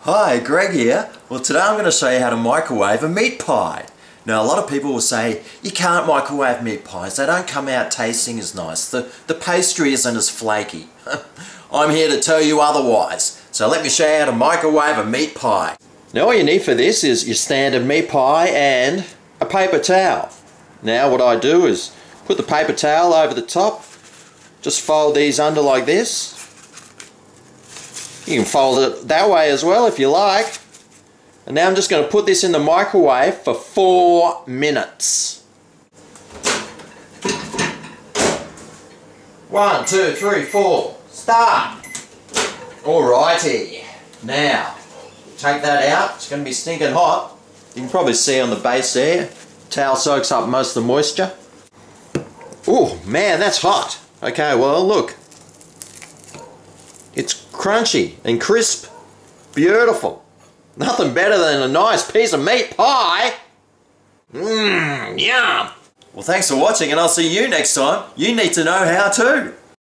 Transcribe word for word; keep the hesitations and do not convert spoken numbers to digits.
Hi, Greg here. Well, today I'm going to show you how to microwave a meat pie. Now, a lot of people will say, you can't microwave meat pies. They don't come out tasting as nice. The, the pastry isn't as flaky. I'm here to tell you otherwise. So let me show you how to microwave a meat pie. Now, all you need for this is your standard meat pie and a paper towel. Now, what I do is put the paper towel over the top. Just fold these under like this. You can fold it that way as well if you like. And now I'm just going to put this in the microwave for four minutes. One, two, three, four. Start! Alrighty. Now, take that out. It's going to be stinking hot. You can probably see on the base there. Towel soaks up most of the moisture. Oh man, that's hot. Okay, well look. It's crunchy and crisp. Beautiful. Nothing better than a nice piece of meat pie. Mmm, yum. Well, thanks for watching and I'll see you next time. You need to know how to.